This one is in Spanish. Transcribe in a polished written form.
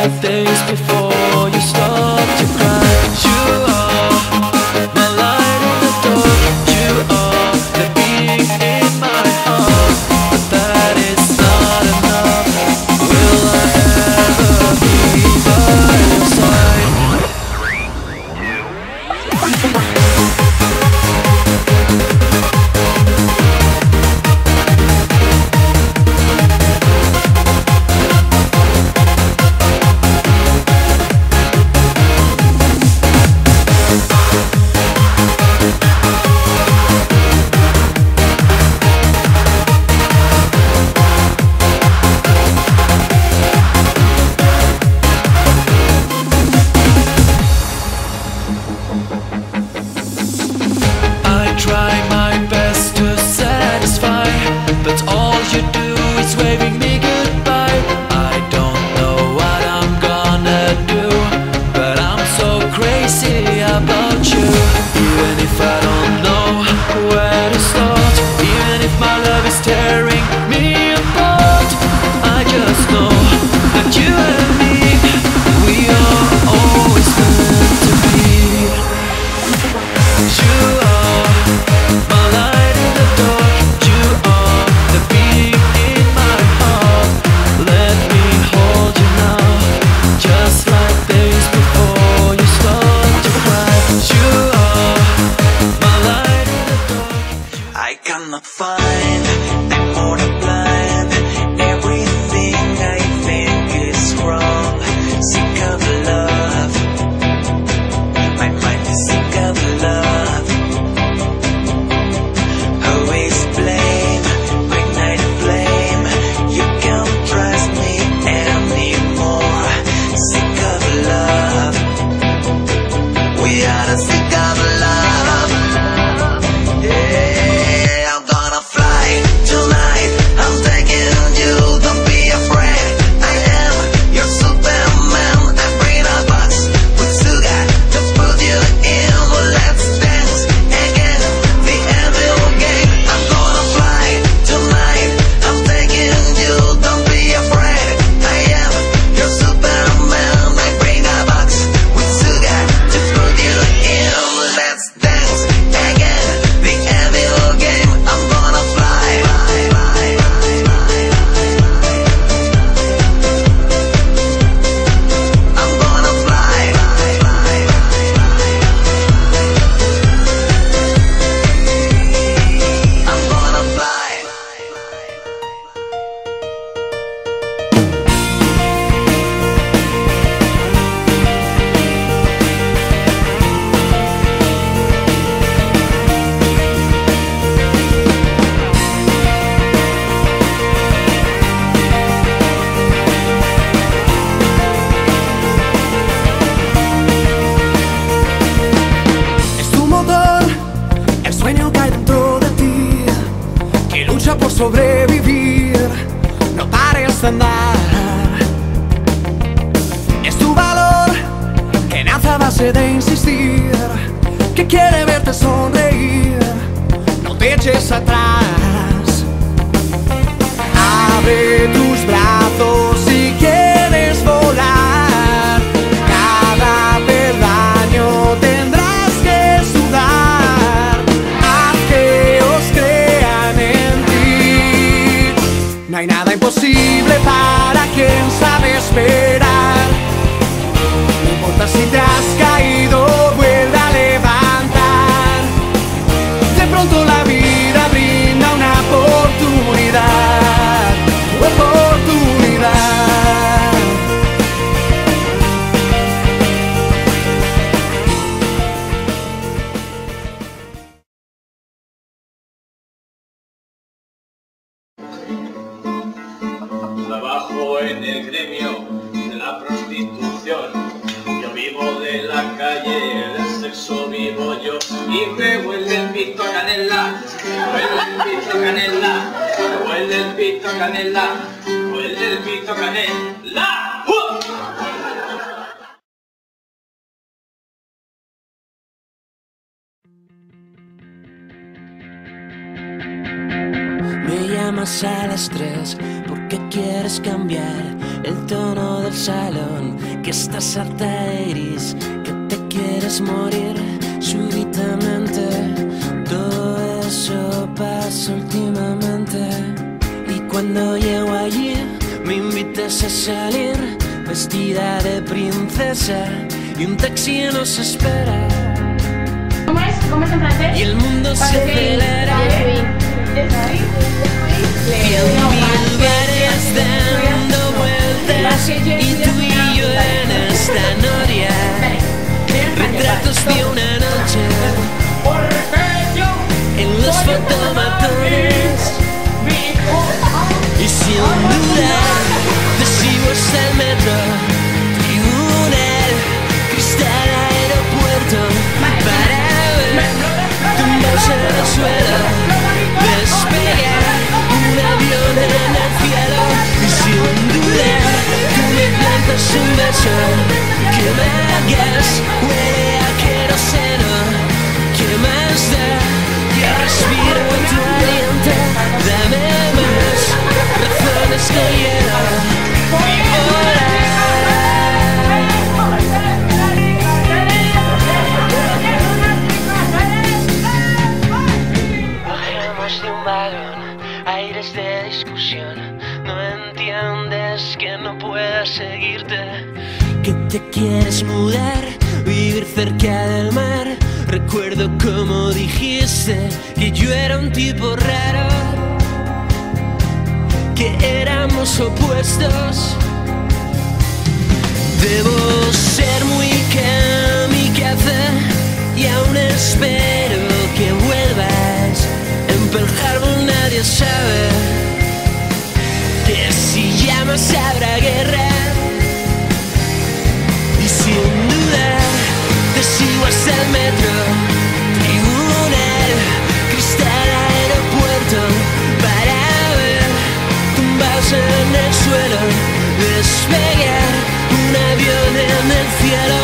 like this before you stop to cry. You are my light in the dark. You are the beat in my heart. But that is not enough. Will I ever be by your side? Try my best to satisfy, but all you do is waving me goodbye. I don't know what I'm gonna do, but I'm so crazy about you. Even if I don't know where to start, even if my love is tearing me apart, I just know that you and me, we are always meant to be. You are my light in the dark. You are the beat in my heart. Let me hold you now, just like this before you start to cry. You are my light in the dark. I cannot find, I'm more blind. Everything I think is wrong. Sick of love, my mind is sick of love. Always blame, midnight flame. You can't trust me anymore. Sick of love, we are sick of love. Yeah, I'm gonna fly tonight. I'm taking you, don't be afraid. I am your Superman. I bring a box with sugar to put you in. Let's dance again, the evil game. I'm gonna fly tonight. I'm taking you, don't be afraid. I am your Superman. I bring a box with sugar to put you in. Let's dance again, the evil game. I'm gonna fly. I'm gonna fly. I'm gonna fly. Es tu motor, el sueño que hay dentro de ti, que lucha por sobrevivir, no pares de andar. Es tu valor, que nace a base de insistir, que quiere verte sonreír, no te eches atrás. Abre tus brazos si quieres volar. Cada peldaño tendrás que sudar. Haz que os crean en ti. No hay nada imposible para quien sabe esperar. No importa si te has caído, vuelve a levantar. De pronto la vida brinda una oportunidad. Oportunidad. Trabajo en el gremio de la prostitución. Yo vivo de la calle, del sexo vivo yo. Y me huele el pito a canela, me huele el pito a canela, me huele el pito a canela, me huele el pito a canela. Me llamas a las 3 porque quieres cambiar el tono del salón, que estás harta de iris, que te quieres morir súbitamente. Todo eso pasa últimamente. Y cuando llego allí, me invitas a salir vestida de princesa y un taxi nos espera. ¿Cómo es? ¿Cómo es en francés? Y el mundo se acelera. Cien mil bares dando vueltas y tú y yo en esta noria. Retratos de una noche en los fotomatones. Y sin dudar te sigo hasta el metro, tribunal, cristal, aeropuerto, para ver tumbados en el suelo, despegar un avión en el cielo. Y sin dudar tú me plantas un beso que me hagas huele a queroseno. ¿Qué más da que respiro tu aliento? Dame más razones que hielo y volar. Bajamos de un vagón, aires de discusión. No entiendes que no pueda seguirte, que te quieres mudar, vivir cerca del mar. Recuerdo como dijiste que yo era un tipo raro, que éramos opuestos. Debo ser muy kamikaze y aún espero que vuelvas. En Pearl Harbor nadie sabe que si llamas habrá guerra. Y sin duda te sigo hasta el metro, tribunal, cristal, aeropuerto, para ver tumbados en el suelo, despegar un avión en el cielo.